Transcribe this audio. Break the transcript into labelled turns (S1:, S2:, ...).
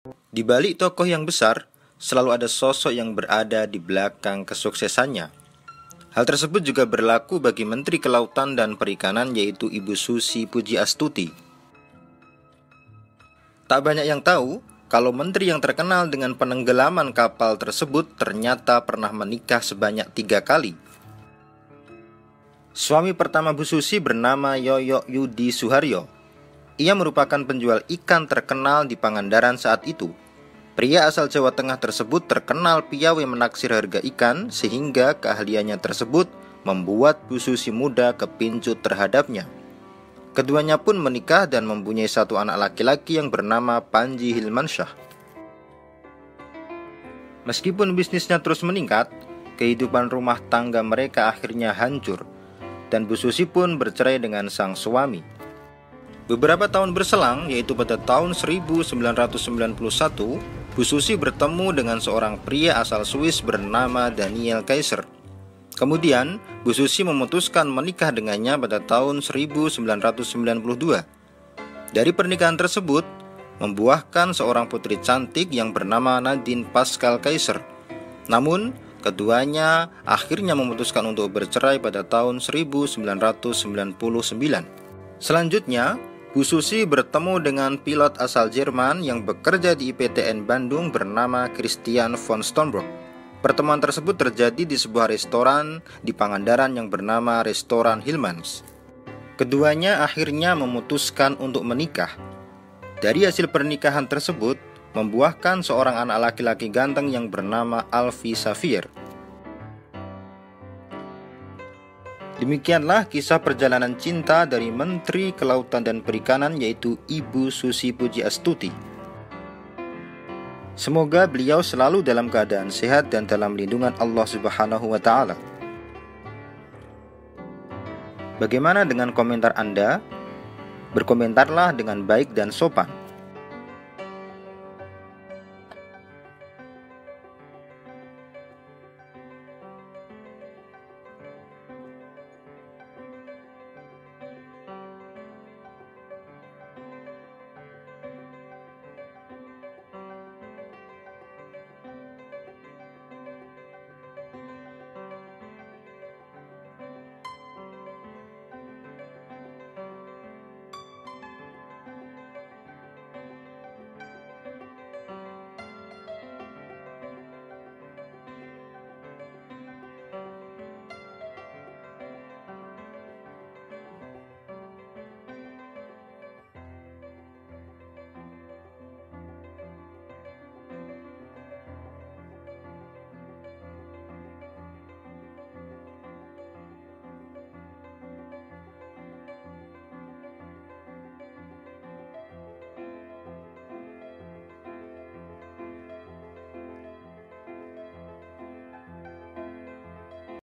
S1: Di balik tokoh yang besar, selalu ada sosok yang berada di belakang kesuksesannya. Hal tersebut juga berlaku bagi Menteri Kelautan dan Perikanan, yaitu Ibu Susi Pujiastuti. Tak banyak yang tahu kalau menteri yang terkenal dengan penenggelaman kapal tersebut ternyata pernah menikah sebanyak 3 kali. Suami pertama Bu Susi bernama Yoyo Yudi Suharyo. Ia merupakan penjual ikan terkenal di Pangandaran saat itu. Pria asal Jawa Tengah tersebut terkenal piawai menaksir harga ikan, sehingga keahliannya tersebut membuat Bu Susi muda kepincut terhadapnya. Keduanya pun menikah dan mempunyai satu anak laki-laki yang bernama Panji Hilmansyah. Meskipun bisnisnya terus meningkat, kehidupan rumah tangga mereka akhirnya hancur, dan Bu Susi pun bercerai dengan sang suami. Beberapa tahun berselang, yaitu pada tahun 1991, Bu Susi bertemu dengan seorang pria asal Swiss bernama Daniel Kaiser. Kemudian, Bu Susi memutuskan menikah dengannya pada tahun 1992. Dari pernikahan tersebut, membuahkan seorang putri cantik yang bernama Nadine Pascal Kaiser. Namun, keduanya akhirnya memutuskan untuk bercerai pada tahun 1999. Selanjutnya, Bu Susi bertemu dengan pilot asal Jerman yang bekerja di IPTN Bandung bernama Christian von Sternberg. Pertemuan tersebut terjadi di sebuah restoran di Pangandaran yang bernama Restoran Hillmans. Keduanya akhirnya memutuskan untuk menikah. Dari hasil pernikahan tersebut, membuahkan seorang anak laki-laki ganteng yang bernama Alfie Xavier. Demikianlah kisah perjalanan cinta dari Menteri Kelautan dan Perikanan, yaitu Ibu Susi Pujiastuti. Semoga beliau selalu dalam keadaan sehat dan dalam lindungan Allah Subhanahu wa Ta'ala. Bagaimana dengan komentar Anda? Berkomentarlah dengan baik dan sopan.